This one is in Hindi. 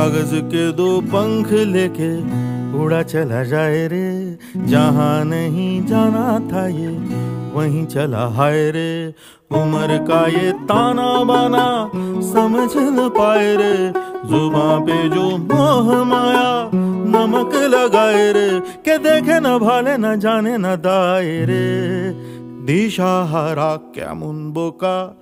कागज के दो पंख लेके उड़ा चला जाए रे, जहां नहीं जाना था ये वहीं चला हाय रे। उम्र का ये ताना बाना समझ न पाए रे, जुबां पे जो मोह माया नमक लगाए रे, के देखे न भाले न जाने न दाए रे। दिशा हारा केमन बोका